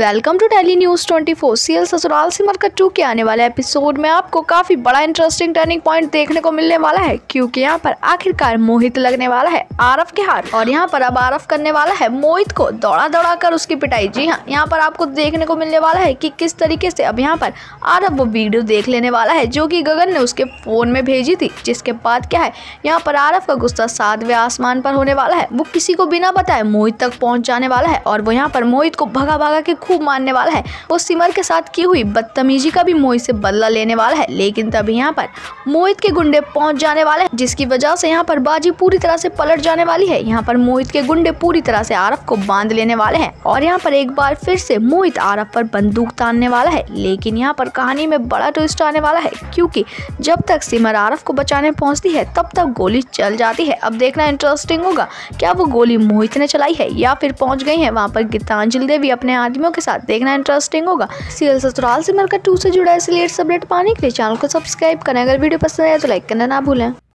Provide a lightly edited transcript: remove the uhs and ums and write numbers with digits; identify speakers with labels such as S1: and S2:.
S1: Welcome to daily news 24। Serial Sasural Simar का 2 के आने वाले एपिसोड में आपको काफी बड़ा इंटरेस्टिंग टर्निंग पॉइंट देखने को मिलने वाला है, क्योंकि यहाँ पर आखिरकार मोहित लगने वाला है आरव के हाथ और यहाँ पर अब आरव करने वाला है मोहित को दौड़ा दौड़ा कर उसकी पिटाई। जी हाँ, यहाँ पर आपको देखने को मिलने वाला है कि किस तरीके से अब यहाँ पर आरव वो वीडियो देख लेने वाला है जो कि गगन ने उसके फोन में भेजी थी, जिसके बाद क्या है यहाँ पर आरव का गुस्सा 7वें आसमान पर होने वाला है। वो किसी को बिना बताए मोहित तक पहुंच जाने वाला है और वो यहाँ पर मोहित को भगा भगा के खूब मारने वाला है। वो सिमर के साथ की हुई बदतमीजी का भी मोहित से बदला लेने वाला है, लेकिन तभी यहाँ पर मोहित के गुंडे पहुंच जाने वाले हैं, जिसकी वजह से यहाँ पर बाजी पूरी तरह से पलट जाने वाली है। यहाँ पर मोहित के गुंडे पूरी तरह से आरव को बांध लेने वाले हैं और यहाँ पर एक बार फिर से मोहित आरव पर बंदूक तानने वाला है। लेकिन यहाँ पर कहानी में बड़ा ट्विस्ट आने वाला है, क्योंकि जब तक सिमर आरव को बचाने पहुंचती है तब तक गोली चल जाती है। अब देखना इंटरेस्टिंग होगा, क्या वो गोली मोहित ने चलाई है या फिर पहुंच गई है वहां पर गीतांजलि देवी अपने आदमियों के साथ। देखना इंटरेस्टिंग होगा। सीरियल ससुराल सिमर का 2 से जुड़ा इस लेटेस्ट अपडेट पाने के लिए चैनल को सब्सक्राइब करें। अगर वीडियो पसंद आए तो लाइक करना ना भूलें।